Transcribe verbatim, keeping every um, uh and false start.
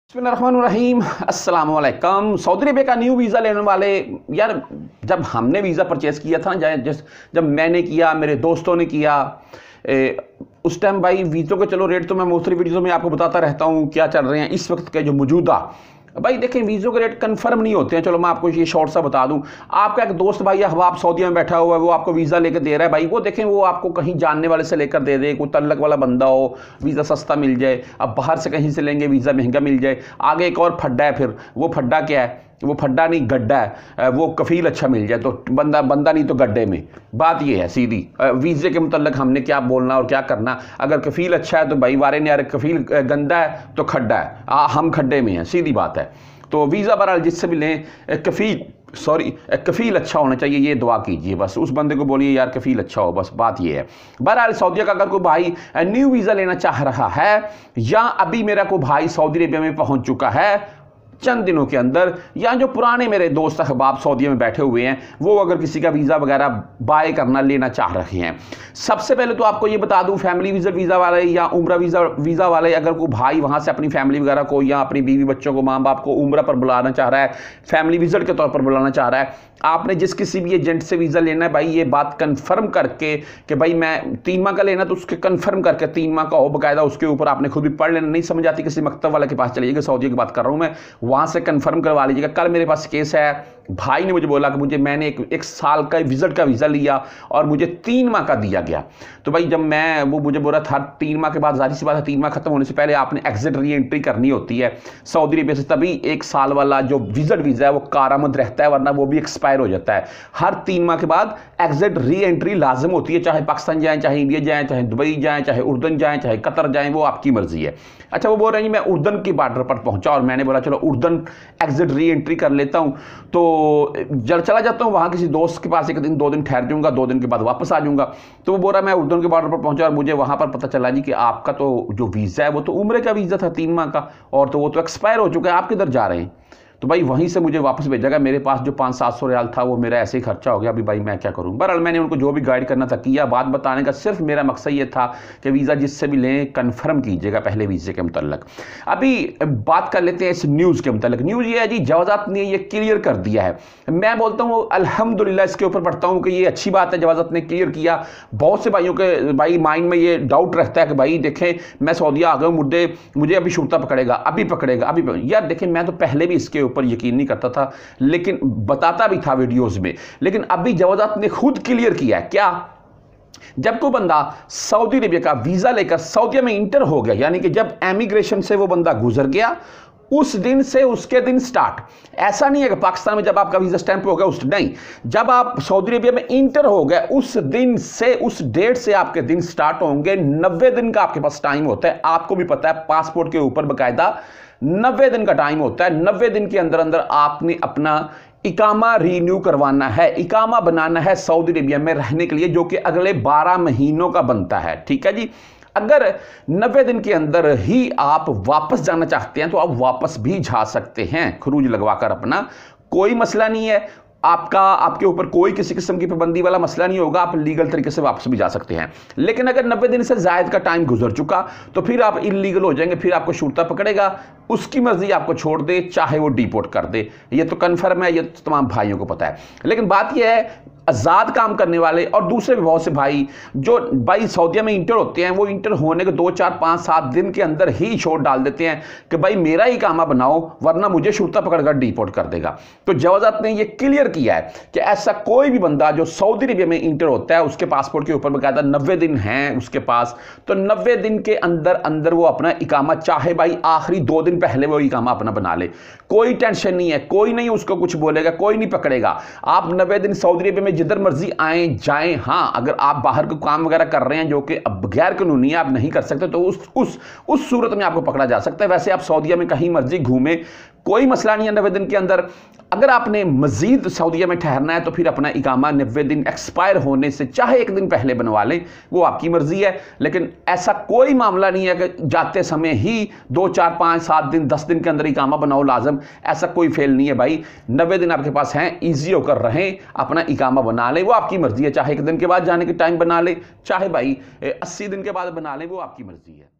बिस्मिल्लाहिर्रहमानिर्रहीम अस्सलाम वालेकुम। सऊदी अरेबिया का न्यू वीज़ा लेने वाले यार, जब हमने वीज़ा परचेज़ किया था ना, जिस जब मैंने किया, मेरे दोस्तों ने किया, ए, उस टाइम भाई वीज़ों के चलो रेट तो मैं मुख्तलिफ वीडियोज़ में आपको बताता रहता हूँ क्या चल रहे हैं इस वक्त के जो मौजूदा। भाई देखें, वीज़ों के रेट कंफर्म नहीं होते हैं। चलो मैं आपको ये शॉर्ट सा बता दूं। आपका एक दोस्त भाई अहबाब सऊदी में बैठा हुआ है, वो आपको वीज़ा लेकर दे रहा है भाई, वो देखें वो आपको कहीं जानने वाले से लेकर दे दे, कोई तल्लक वाला बंदा हो, वीज़ा सस्ता मिल जाए। अब बाहर से कहीं से लेंगे वीज़ा महंगा मिल जाए। आगे एक और फड्डा है, फिर वो फड्डा क्या है, वो फड्डा नहीं गड्ढा है, वो कफ़ील अच्छा मिल जाए तो बंदा बंदा नहीं तो गड्ढे में। बात ये है सीधी, वीज़े के मुतल्लक हमने क्या बोलना और क्या करना। अगर कफ़ील अच्छा है तो भाई वारे नहीं आ रहे, कफ़ील गंदा है तो खड्डा है, आ, हम खड्डे में हैं, सीधी बात है। तो वीज़ा बहरहाल जिससे भी लें, कफ़ील सॉरी कफ़ील अच्छा होना चाहिए, ये दुआ कीजिए बस। उस बंदे को बोलिए यार कफ़ील अच्छा हो, बस बात ये है। बहरहाल सऊदी का अगर कोई भाई न्यू वीज़ा लेना चाह रहा है, या अभी मेरा कोई भाई सऊदी अरेबिया में पहुंच चुका है चंद दिनों के अंदर, या जो पुराने मेरे दोस्त अहबाब सऊदी में बैठे हुए हैं, वो अगर किसी का वीज़ा वगैरह बाय करना लेना चाह रहे हैं, सबसे पहले तो आपको ये बता दूं, फैमिली विजिट वीज़ा वाले या उम्रा वीज़ा वीज़ा वाले, अगर कोई भाई वहाँ से अपनी फैमिली वगैरह को या अपनी बीवी बच्चों को, माँ बाप को उम्रा पर बुलाना चाह रहा है, फैमिली विजिट के तौर पर बुलाना चाह रहा है, आपने जिस किसी भी एजेंट से वीज़ा लेना है भाई, ये बात कन्फर्म करके कि भाई मैं तीन माह का लेना, तो उसके कन्फर्म करके तीन माह का हो बाकायदा, उसके ऊपर आपने खुद भी पढ़ लेना। नहीं समझ आती किसी मकतब वाले के पास चलिएगा, सऊदी की बात कर रहा हूँ मैं, वहाँ से कन्फर्म करवा लीजिएगा। कल मेरे पास केस है, भाई ने मुझे बोला कि मुझे मैंने एक एक साल का विजिट का वीज़ा लिया और मुझे तीन माह का दिया गया। तो भाई जब मैं वो मुझे बोला था तीन माह के बाद, जाहिर सी बात है तीन माह खत्म होने से पहले आपने एग्जिट री एंट्री करनी होती है सऊदी अरेबिया से, तभी एक साल वाला जो विजिट वीज़ा है वो कारामद रहता है, वरना वो भी एक्सपायर हो जाता है। हर तीन माह के बाद एग्जिट री एंट्री लाजिम होती है, चाहे पाकिस्तान जाएँ, चाहे इंडिया जाएँ, चाहे दुबई जाएँ, चाहे उर्दन जाएँ, चाहे कतर जाएँ, वो आपकी मर्जी है। अच्छा, वो बोल रहे हैं मैं उर्दन की बॉर्डर पर पहुंचा और मैंने बोला चलो उर्दन एग्जिट री एंट्री कर लेता हूं, तो जब चला जाता हूं वहां किसी दोस्त के पास, एक दिन दो दिन ठहर जाऊंगा, दो दिन के बाद वापस आ जाऊंगा। तो वो बोल रहा मैं उर्दन के बॉर्डर पर पहुंचा और मुझे वहां पर पता चला जी कि आपका तो जो वीज़ा है वो तो उम्र का वीज़ा था तीन माह का, और तो वो तो एक्सपायर हो चुका है, आप किधर जा रहे हैं? तो भाई वहीं से मुझे वापस भेजा गया। मेरे पास जो पाँच सात सौ रियाल था वो मेरा ऐसे ही खर्चा हो गया। अभी भाई मैं क्या करूं? बहरहाल मैंने उनको जो भी गाइड करना था किया। बात बताने का सिर्फ मेरा मकसद ये था कि वीज़ा जिससे भी लें कन्फर्म कीजिएगा पहले वीज़े के मुतल्लिक। अभी बात कर लेते हैं इस न्यूज़ के मुतल्लिक। न्यूज़ ये है जी, जवाज़ात ने ये क्लियर कर दिया है। मैं बोलता हूँ अल्हम्दुलिल्लाह, इसके ऊपर पढ़ता हूँ कि ये अच्छी बात है, जवाज़ात ने क्लियर किया। बहुत से भाइयों के भाई माइंड में ये डाउट रहता है कि भाई देखें मैं सऊदीया आ गया, मुद्दे मुझे अभी शुरता पकड़ेगा, अभी पकड़ेगा, अभी पकड़ेगा। यार देखें, मैं तो पहले भी इसके ऊपर यकीन नहीं करता था, लेकिन बताता भी था वीडियोस में, लेकिन अभी जवाज़ात ने खुद क्लियर किया है। क्या? जब कोई बंदा सऊदी अरेबिया का वीज़ा लेकर सऊदीया में इंटर हो गया, यानी कि जब एमिग्रेशन से वो बंदा गुजर गया, उस दिन से उसके दिन स्टार्ट। ऐसा नहीं है कि पाकिस्तान में जब आपका वीज़ा स्टैंप हो गया उस, नहीं, जब आप सऊदी अरेबिया में इंटर हो गए उस दिन से, उस डेट से आपके दिन स्टार्ट होंगे। नब्बे दिन का आपके पास टाइम होता है। आपको भी पता है पासपोर्ट के ऊपर बाकायदा नब्बे दिन का टाइम होता है। नब्बे दिन के अंदर अंदर आपने अपना इकामा रीन्यू करवाना है, इकामा बनाना है सऊदी अरेबिया में रहने के लिए, जो कि अगले बारह महीनों का बनता है। ठीक है जी। अगर नब्बे दिन के अंदर ही आप वापस जाना चाहते हैं तो आप वापस भी जा सकते हैं, खरूज लगवाकर अपना, कोई मसला नहीं है। आपका आपके ऊपर कोई किसी किस्म की पाबंदी वाला मसला नहीं होगा, आप लीगल तरीके से वापस भी जा सकते हैं। लेकिन अगर नब्बे दिन से ज़ायद का टाइम गुजर चुका तो फिर आप इलीगल हो जाएंगे, फिर आपको शुरता पकड़ेगा, उसकी मर्जी आपको छोड़ दे, चाहे वो डिपोर्ट कर दे। ये तो कन्फर्म है, ये तो तमाम भाइयों को पता है। लेकिन बात यह है, आज़ाद काम करने वाले और दूसरे भी बहुत से भाई जो भाई सऊदीया में इंटर होते हैं, वो इंटर होने के दो चार पाँच सात दिन के अंदर ही छोड़ डाल देते हैं कि भाई मेरा ही कामा बनाओ, वरना मुझे शुरता पकड़कर डिपोर्ट कर देगा। तो जवाज़ात ने ये क्लियर किया है कि ऐसा कोई भी बंदा जो सऊदी अरेबिया में इंटर होता है, उसके पासपोर्ट के ऊपर बाकायदा नब्बे दिन हैं उसके पास, तो नब्बे दिन के अंदर अंदर वो अपना इकामा, चाहे भाई आखिरी दो दिन पहले वो इकामा अपना बना ले, कोई टेंशन नहीं है, कोई नहीं उसको कुछ बोलेगा, कोई नहीं पकड़ेगा। आप नब्बे दिन सऊदी अरेबिया में जिधर मर्जी आए जाएं। हाँ, अगर आप बाहर को काम वगैरह कर रहे हैं जो कि अब गैर कानूनी है, आप नहीं कर सकते, तो उस उस उस सूरत में आपको पकड़ा जा सकता है। वैसे आप सऊदीया में कहीं मर्जी घूमें, कोई मसला नहीं है नब्बे दिन के अंदर। अगर आपने मजीद सऊदीया में ठहरना है तो फिर अपना इकामा नब्बे दिन एक्सपायर होने से चाहे एक दिन पहले बनवा लें, वो आपकी मर्जी है। लेकिन ऐसा कोई मामला नहीं है कि जाते समय ही दो चार पाँच सात दिन दस दिन के अंदर इकामा बनाओ लाजम, ऐसा कोई फेल नहीं है भाई। नब्बे दिन आपके पास हैं, ईजी होकर रहें, अपना इकामा बना लें, वो आपकी मर्जी है। चाहे एक दिन के बाद जाने के टाइम बना लें, चाहे भाई अस्सी दिन के बाद बना लें, वो आपकी मर्जी है।